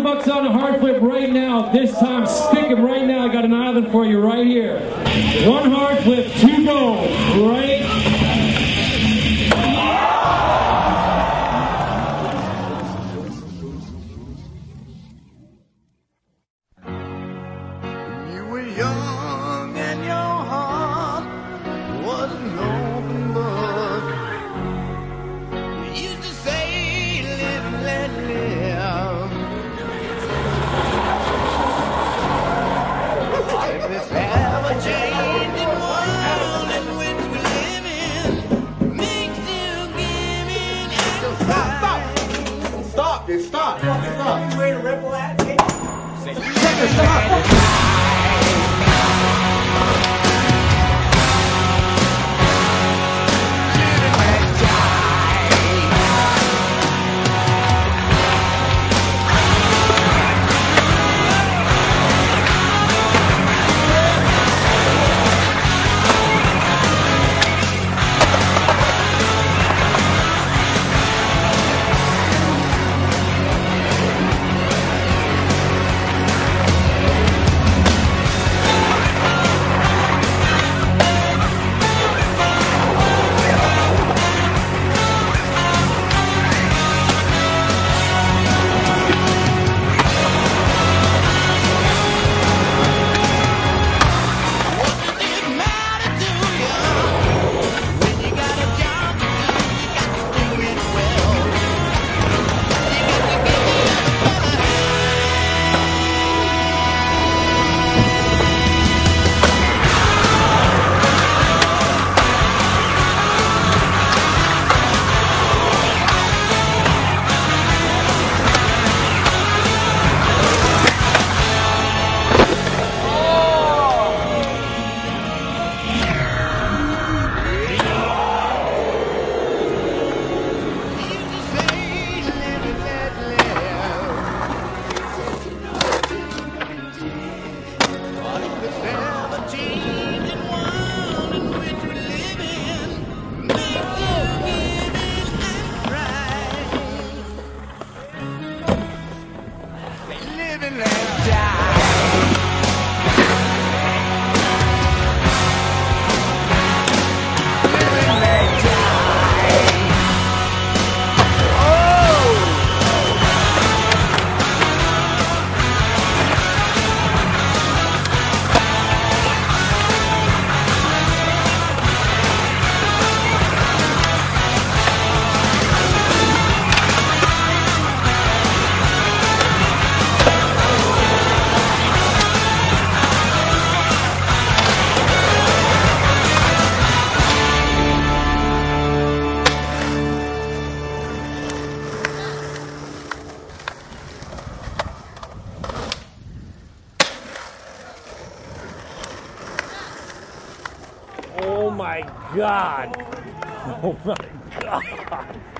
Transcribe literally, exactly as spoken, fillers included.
bucks on a hard flip right now. This time, stick him right now. I got an island for you right here. One hard flip, two goals. Right. You were young and your heart was an open book. You used to say, live and let live. If this ever-changing world in which we live in makes you give in and stop, stop, stop, dude, stop, stop. You ready to ripple that? Oh my God. Oh my God.